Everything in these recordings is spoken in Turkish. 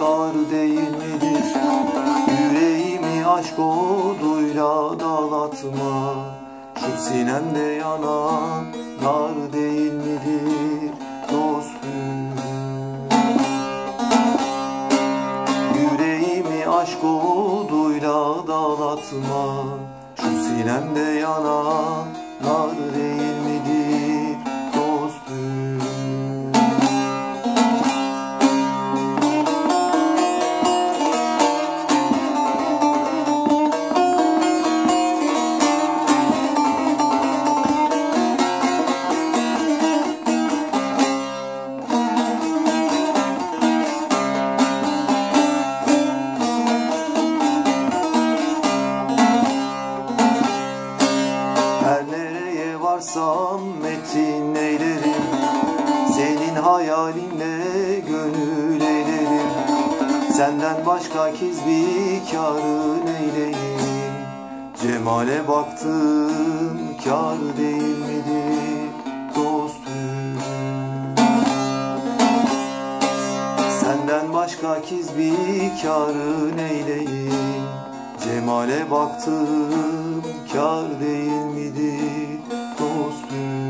dar değil midir? Yüreğimi aşk oduyla dağlatma. Şu sinemde yanan nar değil midir dostum? Yüreğimi aşk oduyla dağlatma. Şu sinemde yanan nar değil midir dostum? Varsam metin eylerim, senin hayalinle gönül eylerim. Senden başka kizbi-kârı neyleyim? Cemale baktım kâr değil midir dostum? Senden başka kizbi-kârı neyleyim? Cemale baktım kâr değil midir dostum?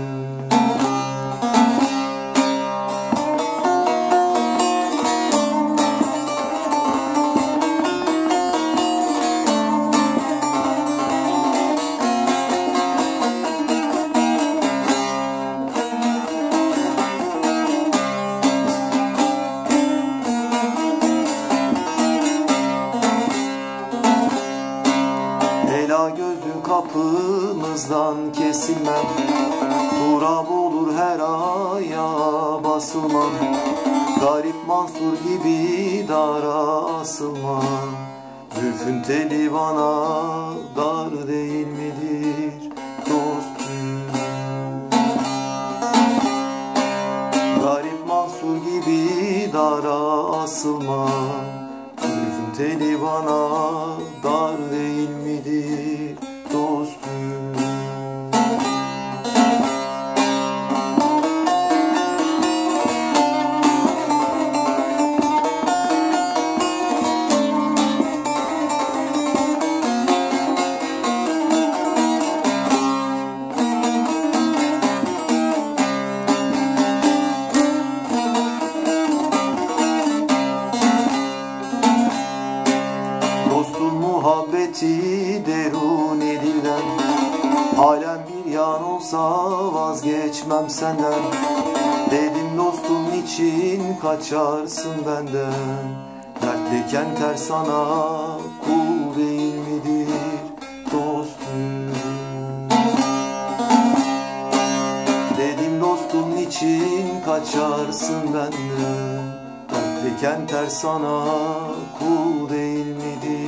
Ela gözlü kapımızdan kesilmem, turab olur her ayağa basılmam. Garip Mansur gibi dara asılmam. Zülfün teli bana dar değil midir dostum? Garip Mansur gibi dara asılmam. Zülfün teli bana dar değil midir dostum? Muhabbeti deruni dilden, alem bir yan olsa vazgeçmem senden. Dedim dostum için kaçarsın benden? Dertliyken ters sana kul değil midir dostum? Dedim dostum için kaçarsın benden? Dertliyken ters sana kul değil midir?